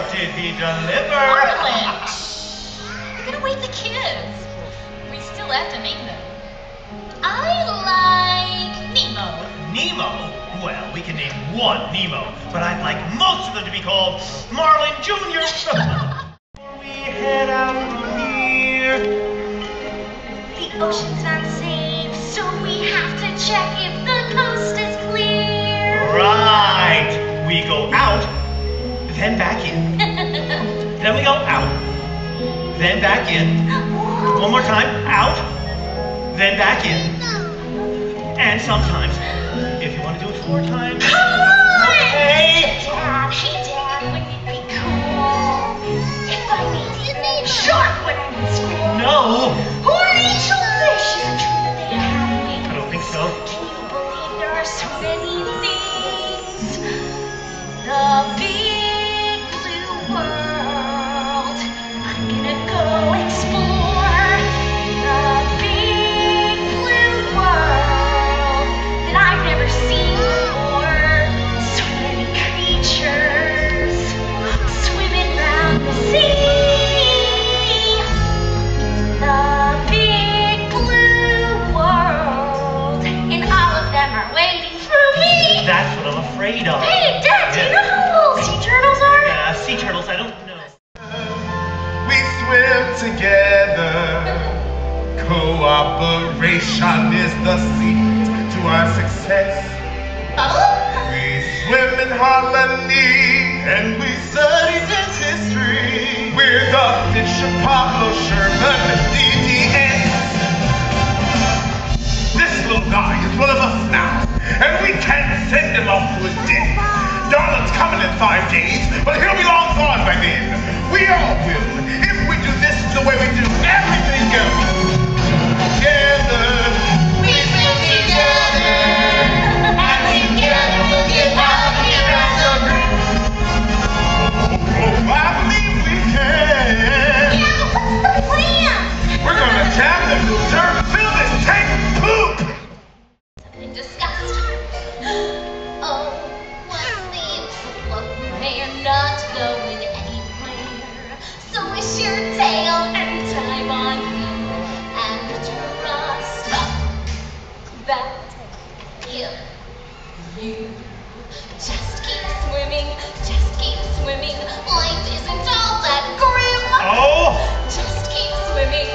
did he deliver? Marlin! You're gonna wake the kids. We still have to name them. I like Nemo. Nemo? Well, we can name one Nemo, but I'd like most of them to be called Marlin Jr. Before we head out from here. The ocean's unsafe, so we have to check if the coast is clear. Right. We go out, then back in. Then we go out, then back in. One more time, out, then back in. And sometimes, if you want to do it 4 times. Come on! Okay. Hey Dad, wouldn't it be cool if I made you a shark when I was small? No. Or an angelfish if true that they have wings. I don't think so. Can you believe there are so many things? The big blue world. I'm gonna go explore the big blue world that I've never seen before. So many creatures swimming round the sea. The big blue world, and all of them are waiting for me. That's what I'm afraid of. Hey, Dad, do you know how little sea turtles are? Sea turtles, I don't know. We swim together. Cooperation is the secret to our success. We swim in harmony and we study dance history. We're the Bishop Pablo Sherman, DDS. This little guy is one of us now, and we can't send him off to his death. Darlin's coming in 5 days, but he'll be long gone by then. We all will, if we do this the way we do everything else. Together, we swim together, and together we'll get out here as a group. Oh, I believe we can. Yeah, what's the plan? We're gonna jam the filter, fill this tank with poop. In disgust. Oh, what's leaves float? They're not going anywhere. So wish your tail and time on you and trust that if you just keep swimming, life isn't all that grim. Oh! Just keep swimming.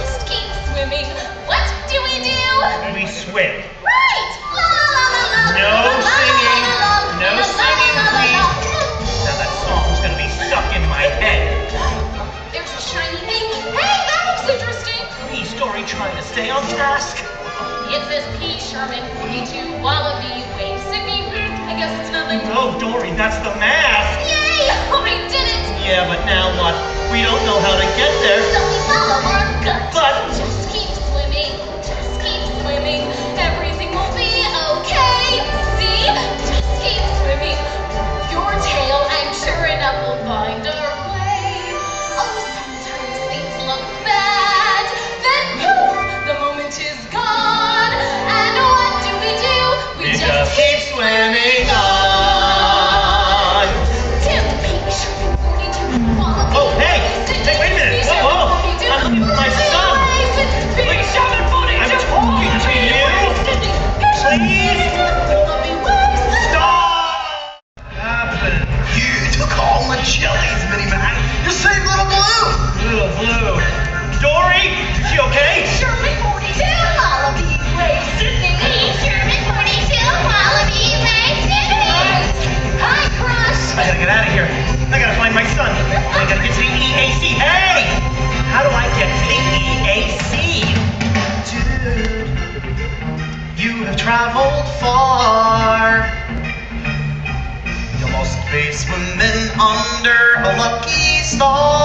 What do we do? We swim. Right! La la la la la. No singing. No singing, please. Now that song's gonna be stuck in my head. There's a shiny thing. Hey, that looks interesting. Please, Dory, trying to stay on task. It says P. Sherman 42 Wallaby Way, Sydney. I guess it's nothing. Oh, Dory, that's the mask. Yay! We did it! Yeah, but now what? We don't know how to get there. So we follow our gut. But Just keep swimming. Everything will be okay. See? Just keep swimming. Your tail, I'm sure enough, will find our way. Oh, sometimes things look bad. Then poof, the moment is gone. And what do? we just keep swimming on. Oh, hey! Hey, wait a minute! Whoa, whoa! I'm looking for my son! I'm talking to you! Please! Stop! What happened? You took all my jellies, Mini Man. You saved Little Blue. Little Blue. Dory, is she okay? Sherman 42, Wallaby Way, Sydney. Sherman 42, Wallaby Way, Sydney. Hi, Crush. I gotta get out of here. I gotta find my son. I gotta get to the EAC. Hey! How do I get to the EAC? Dude, you have traveled far. You must be swimming under a lucky star.